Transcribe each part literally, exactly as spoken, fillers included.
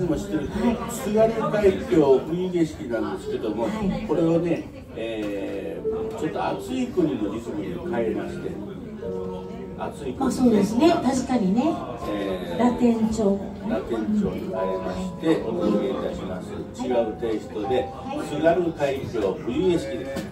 でも知ってる津軽海峡冬景色なんですけども、これをね、えー、ちょっと暑い国のリズムに変えまして、暑い国、 あ、そうですね、確かにね、えー、ラテン調ラテン調に変えましてお届けいたします。違うテイストで津軽海峡冬景色です。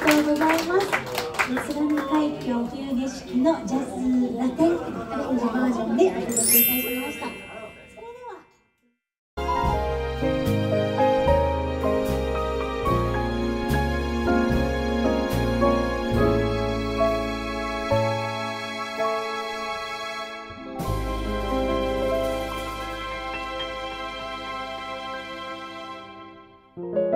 とうございます。津軽海峡冬景色のジャズラテンアレンジバージョンでお届けいたしました。それでは 「